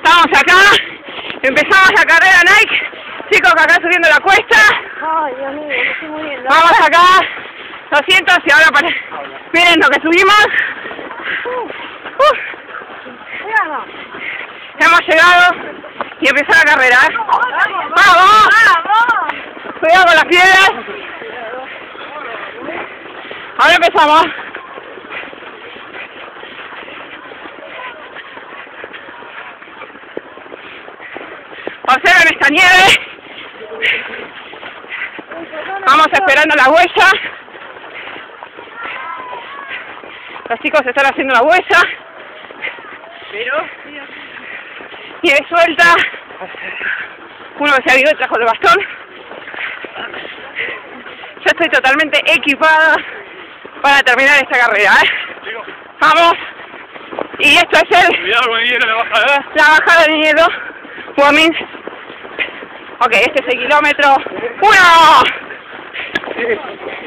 Estamos acá, empezamos la carrera Nike, chicos que acá subiendo la cuesta. Ay, Dios mío, me estoy muriendo. Vamos acá, 200 y ahora para... Miren lo que subimos. Hemos llegado y empezó la carrera, ¿eh? ¡Vamos! ¡Vamos! Cuidado con las piedras. Ahora empezamos. Observen esta nieve. Vamos esperando la huella. Los chicos están haciendo la huella. Nieve suelta. Uno que se ha ido trajo el bastón. Yo estoy totalmente equipada para terminar esta carrera, ¿eh? Vamos. Y esto es el... Cuidado con el hielo, la bajada. La bajada del hielo. Warming. Ok, este es el kilómetro 1.